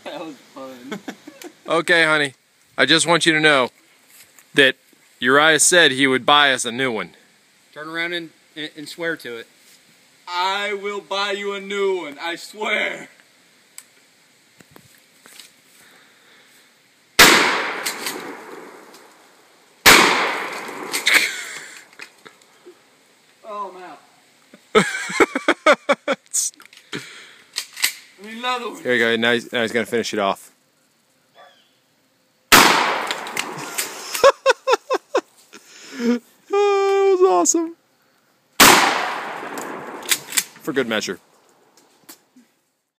That was fun. Okay, honey. I just want you to know that Uriah said he would buy us a new one. Turn around and swear to it. I will buy you a new one, I swear. Oh, I'm out. I need another one. Here you go. Now he's going to finish it off. Oh, that was awesome. For good measure.